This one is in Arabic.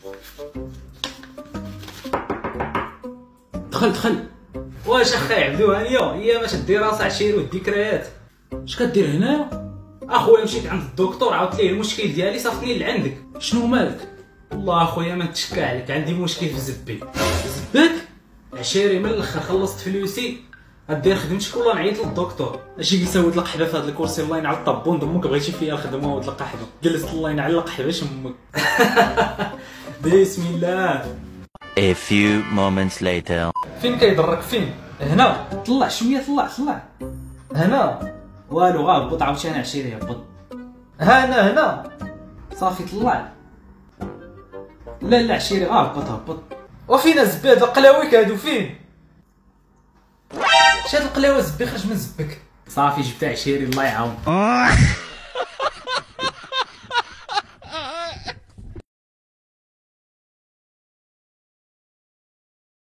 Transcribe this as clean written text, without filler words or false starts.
دخل. واش اخاي عبدو هانيه ايامات الدراسه عشيري والذكريات. اش كدير هنايا؟ اخويا مشيت عند الدكتور عاودت ليه المشكل ديالي صافني لعندك. شنو مالك؟ والله اخويا ما نتشكى عليك، عندي مشكل في زبي. زباك؟ عشيري من الاخر خلصت فلوسي غدير خدمتك ولا نعيط للدكتور. اجي يسود لك حدا في هذا الكرسي الله ينعل طبون دمك بغيتي فيا الخدمه وتلقى حدا جلست الله ينعلق حباش امك. بسم الله. A few moments later. فين كيضرك فين؟ هنا طلع شويه طلع هنا والو غا هبط عاوتاني عشيري هبط. هنا صافي طلع. لا عشيري غا هبط. وفين الزباد القلاويك هادو فين؟ شاد القلاوه زبي خرج من زبك. صافي جبتها عشيري الله يعاون.